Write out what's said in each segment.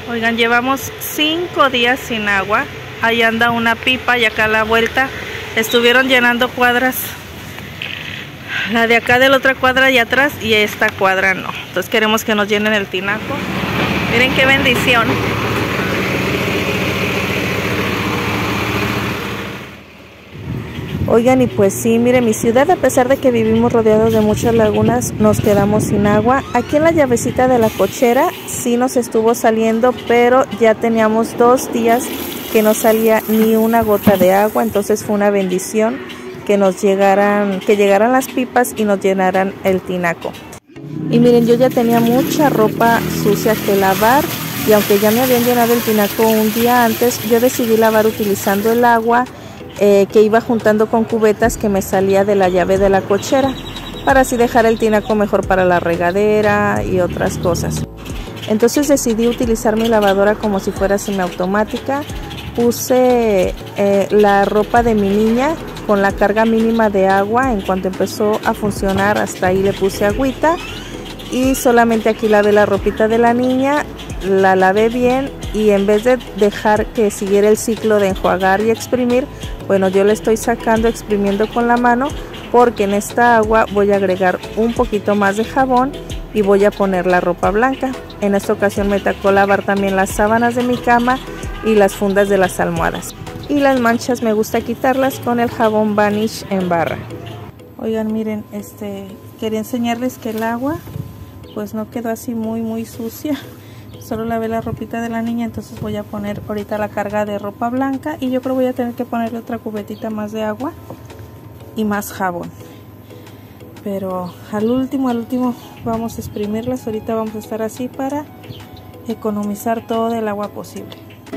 Oigan, llevamos 5 días sin agua. Ahí anda una pipa y acá a la vuelta estuvieron llenando cuadras. La de acá de la otra cuadra y atrás, y esta cuadra no. Entonces queremos que nos llenen el tinaco. Miren qué bendición. Oigan, y pues sí, miren, mi ciudad, a pesar de que vivimos rodeados de muchas lagunas, nos quedamos sin agua. Aquí en la llavecita de la cochera sí nos estuvo saliendo, pero ya teníamos 2 días que no salía ni una gota de agua. Entonces fue una bendición que llegaran las pipas y nos llenaran el tinaco. Y miren, yo ya tenía mucha ropa sucia que lavar, y aunque ya me habían llenado el tinaco un día antes, yo decidí lavar utilizando el agua que iba juntando con cubetas que me salía de la llave de la cochera, para así dejar el tinaco mejor para la regadera y otras cosas. Entonces decidí utilizar mi lavadora como si fuera semiautomática. Puse la ropa de mi niña con la carga mínima de agua. En cuanto empezó a funcionar, hasta ahí le puse agüita, y solamente aquí lavé la ropita de la niña, la lavé bien, y en vez de dejar que siguiera el ciclo de enjuagar y exprimir, bueno, yo le estoy sacando, exprimiendo con la mano, porque en esta agua voy a agregar un poquito más de jabón y voy a poner la ropa blanca. En esta ocasión me tocó lavar también las sábanas de mi cama y las fundas de las almohadas. Y las manchas me gusta quitarlas con el jabón Vanish en barra. Oigan, miren, quería enseñarles que el agua pues no quedó así muy sucia. Solo lavé la ropita de la niña, entonces voy a poner ahorita la carga de ropa blanca, y yo creo voy a tener que ponerle otra cubetita más de agua y más jabón. Pero al último vamos a exprimirlas. Ahorita vamos a estar así para economizar todo el agua posible.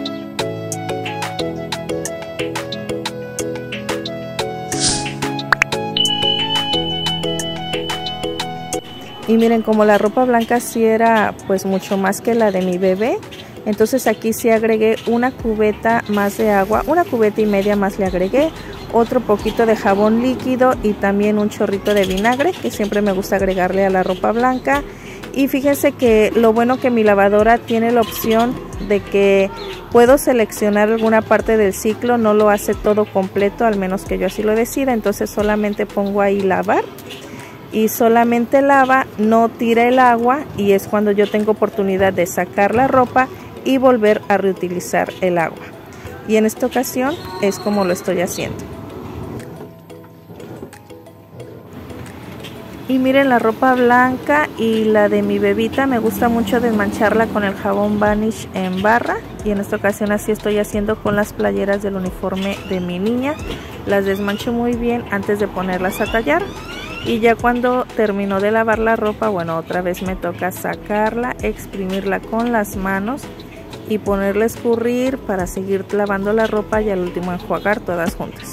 Y miren, como la ropa blanca sí era pues mucho más que la de mi bebé, entonces aquí sí agregué una cubeta más de agua, 1,5 cubetas más le agregué, otro poquito de jabón líquido y también un chorrito de vinagre, que siempre me gusta agregarle a la ropa blanca. Y fíjense que lo bueno que mi lavadora tiene la opción de que puedo seleccionar alguna parte del ciclo, no lo hace todo completo, al menos que yo así lo decida. Entonces solamente pongo ahí lavar, y solamente lava, no tira el agua, y es cuando yo tengo oportunidad de sacar la ropa y volver a reutilizar el agua. Y en esta ocasión es como lo estoy haciendo. Y miren, la ropa blanca y la de mi bebita me gusta mucho desmancharla con el jabón Vanish en barra, y en esta ocasión así estoy haciendo con las playeras del uniforme de mi niña. Las desmancho muy bien antes de ponerlas a tallar. Y ya cuando termino de lavar la ropa, bueno, otra vez me toca sacarla, exprimirla con las manos y ponerla a escurrir para seguir lavando la ropa, y al último enjuagar todas juntas.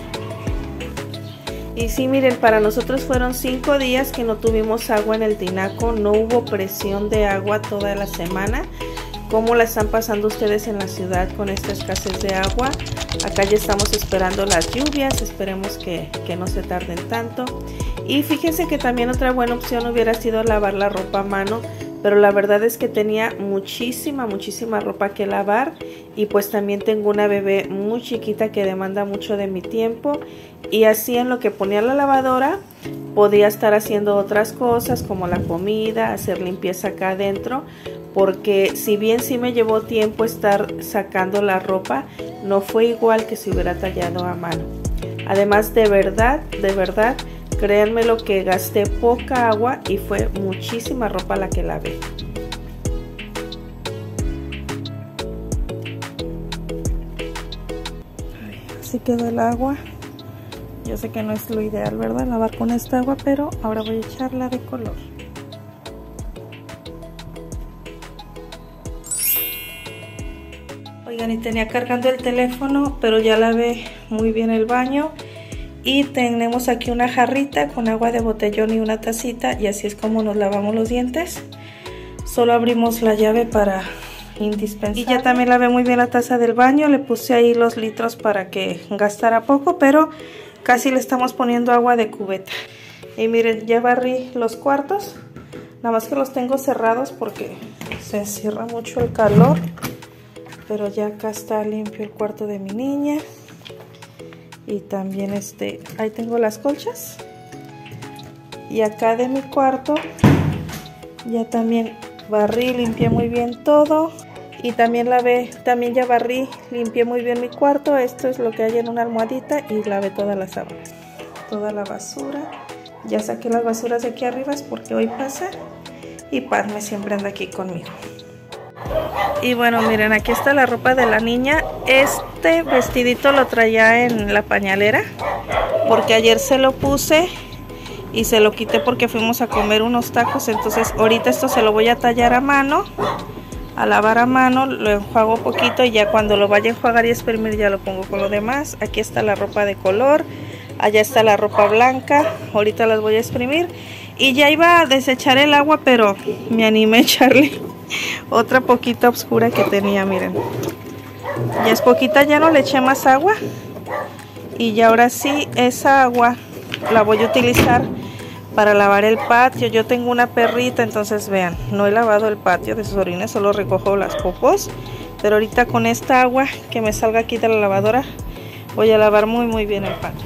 Y sí, miren, para nosotros fueron 5 días que no tuvimos agua en el tinaco, no hubo presión de agua toda la semana. ¿Cómo la están pasando ustedes en la ciudad con esta escasez de agua? Acá ya estamos esperando las lluvias, esperemos que no se tarden tanto. Y fíjense que también otra buena opción hubiera sido lavar la ropa a mano, pero la verdad es que tenía muchísima ropa que lavar, y pues también tengo una bebé muy chiquita que demanda mucho de mi tiempo, y así en lo que ponía la lavadora podía estar haciendo otras cosas como la comida, hacer limpieza acá adentro, porque si bien sí me llevó tiempo estar sacando la ropa, no fue igual que si hubiera tallado a mano. Además, de verdad, créanme lo que gasté poca agua y fue muchísima ropa la que lavé. Así quedó el agua. Yo sé que no es lo ideal, ¿verdad?, lavar con esta agua, pero ahora voy a echarla de color. Oigan, y tenía cargando el teléfono, pero ya lavé muy bien el baño. Y tenemos aquí una jarrita con agua de botellón y una tacita, y así es como nos lavamos los dientes. Solo abrimos la llave para indispensable. Y ya también lavé muy bien la taza del baño, le puse ahí los litros para que gastara poco, pero casi le estamos poniendo agua de cubeta. Y miren, ya barrí los cuartos, Nada más que los tengo cerrados porque se encierra mucho el calor. Pero ya acá está limpio el cuarto de mi niña. Y también ahí tengo las colchas. Y acá de mi cuarto ya también barrí, limpié muy bien todo. Y también ya barrí, limpié muy bien mi cuarto. Esto es lo que hay en una almohadita y lavé todas las sábanas. Toda la basura. Ya saqué las basuras de aquí arriba porque hoy pasa. Y Padme siempre anda aquí conmigo. Y bueno, miren, aquí está la ropa de la niña. Este vestidito lo traía en la pañalera porque ayer se lo puse y se lo quité porque fuimos a comer unos tacos. Entonces ahorita esto se lo voy a tallar a mano, a lavar a mano, lo enjuago poquito y ya cuando lo vaya a enjuagar y exprimir ya lo pongo con lo demás. Aquí está la ropa de color, allá está la ropa blanca, ahorita las voy a exprimir. Y ya iba a desechar el agua, pero me animé a echarle otra poquita oscura que tenía, miren. Ya es poquita, ya no le eché más agua. Y ya ahora sí, esa agua la voy a utilizar para lavar el patio. Yo tengo una perrita, entonces vean, no he lavado el patio de sus orines, solo recojo las popos. Pero ahorita con esta agua que me salga aquí de la lavadora, voy a lavar muy bien el patio.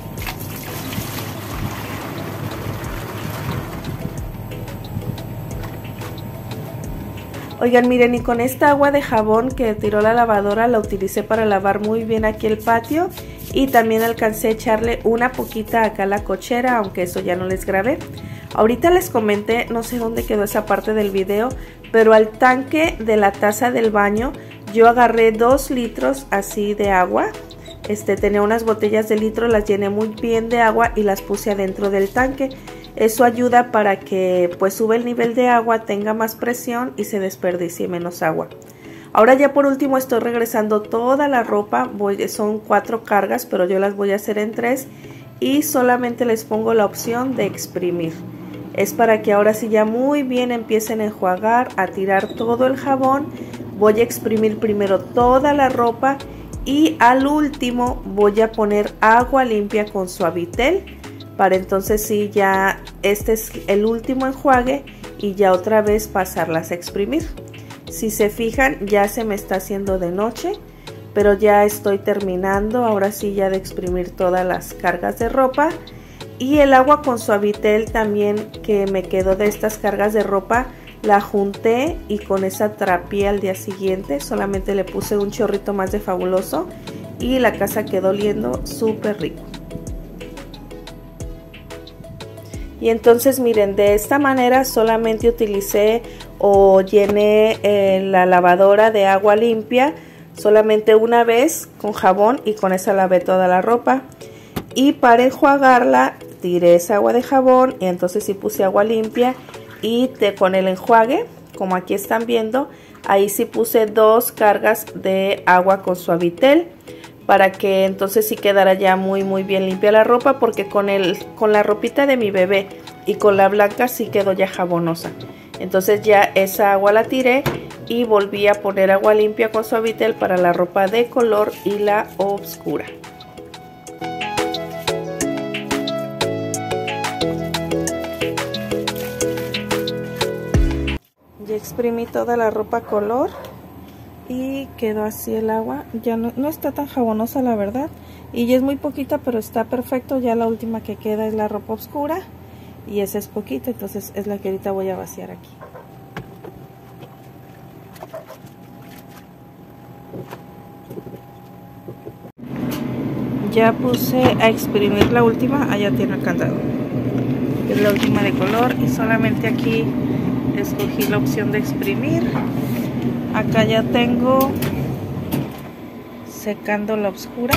Oigan, miren, y con esta agua de jabón que tiró la lavadora la utilicé para lavar muy bien aquí el patio. Y también alcancé a echarle una poquita acá a la cochera, aunque eso ya no les grabé. Ahorita les comenté, no sé dónde quedó esa parte del video, pero al tanque de la taza del baño yo agarré 2 litros así de agua. Tenía unas botellas de litro, las llené muy bien de agua y las puse adentro del tanque. Eso ayuda para que pues sube el nivel de agua, tenga más presión y se desperdicie menos agua. Ahora ya por último estoy regresando toda la ropa, son 4 cargas, pero yo las voy a hacer en 3 y solamente les pongo la opción de exprimir. Es para que ahora sí ya muy bien empiecen a enjuagar, a tirar todo el jabón. Voy a exprimir primero toda la ropa y al último voy a poner agua limpia con Suavitel. Para entonces sí, ya este es el último enjuague y ya otra vez pasarlas a exprimir. Si se fijan, ya se me está haciendo de noche, pero ya estoy terminando ahora sí ya de exprimir todas las cargas de ropa. Y el agua con Suavitel también que me quedó de estas cargas de ropa, la junté y con esa trapié al día siguiente. Solamente le puse un chorrito más de Fabuloso y la casa quedó oliendo súper rico. Y entonces miren, de esta manera solamente utilicé o llené la lavadora de agua limpia solamente una vez con jabón y con esa lavé toda la ropa. Y para enjuagarla tiré esa agua de jabón y entonces sí puse agua limpia y con el enjuague, como aquí están viendo, ahí sí puse 2 cargas de agua con Suavitel, para que entonces sí quedara ya muy bien limpia la ropa, porque con la ropita de mi bebé y con la blanca sí quedó ya jabonosa. Entonces ya esa agua la tiré y volví a poner agua limpia con Suavitel para la ropa de color y la oscura. Ya exprimí toda la ropa color y quedó así el agua. Ya no está tan jabonosa, la verdad, y ya es muy poquita, pero está perfecto. Ya la última que queda es la ropa oscura y esa es poquita, entonces es la que ahorita voy a vaciar aquí. Ya puse a exprimir la última. Allá tiene el candado, es la última de color y solamente aquí escogí la opción de exprimir. Acá ya tengo secando la oscura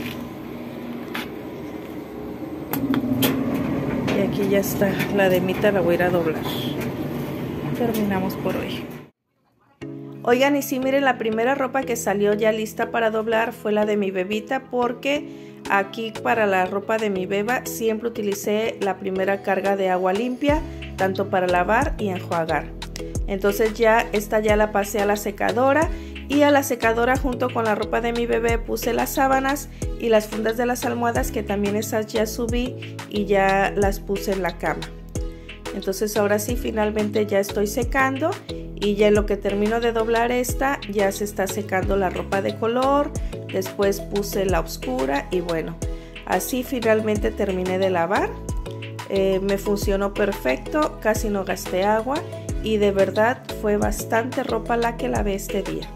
y aquí ya está la de Mita, la voy a ir a doblar. Terminamos por hoy. Oigan, y sí, miren, la primera ropa que salió ya lista para doblar fue la de mi bebita, porque aquí para la ropa de mi beba siempre utilicé la primera carga de agua limpia, tanto para lavar y enjuagar. Entonces ya esta ya la pasé a la secadora, y a la secadora junto con la ropa de mi bebé puse las sábanas y las fundas de las almohadas, que también esas ya subí y ya las puse en la cama. Entonces ahora sí, finalmente ya estoy secando y ya en lo que termino de doblar esta, ya se está secando la ropa de color. Después puse la oscura y bueno, así finalmente terminé de lavar. Me funcionó perfecto, casi no gasté agua y de verdad fue bastante ropa la que lavé este día.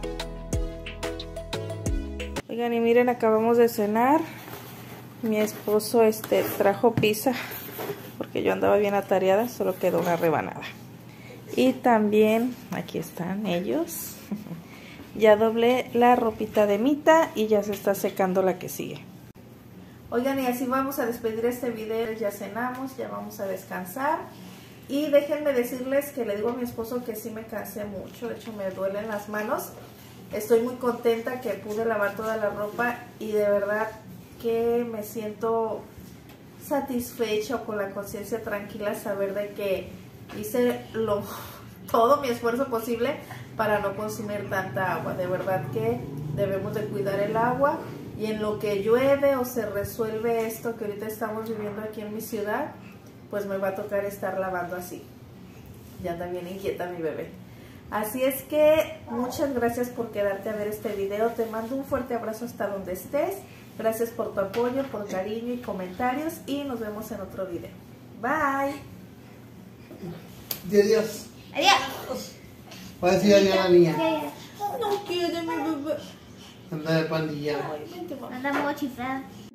Oigan, y miren, acabamos de cenar. Mi esposo trajo pizza porque yo andaba bien atareada, solo quedó una rebanada. Y también, aquí están ellos. Ya doblé la ropita de Mita y ya se está secando la que sigue. Oigan, y así vamos a despedir este video. Ya cenamos, ya vamos a descansar. Y déjenme decirles que le digo a mi esposo que sí me cansé mucho. De hecho, me duelen las manos. Estoy muy contenta que pude lavar toda la ropa y de verdad que me siento satisfecha, con la conciencia tranquila, saber de que hice todo mi esfuerzo posible para no consumir tanta agua. De verdad que debemos de cuidar el agua y en lo que llueve o se resuelve esto que ahorita estamos viviendo aquí en mi ciudad, pues me va a tocar estar lavando así. Ya anda bien inquieta mi bebé. Así es que muchas gracias por quedarte a ver este video. Te mando un fuerte abrazo hasta donde estés. Gracias por tu apoyo, por cariño y comentarios. Y nos vemos en otro video. Bye. Adiós. Adiós. Va a decir adiós a la niña. No quiere mi bebé. Anda de pandilla. Ay, vente, mamá. Anda muy chiflada.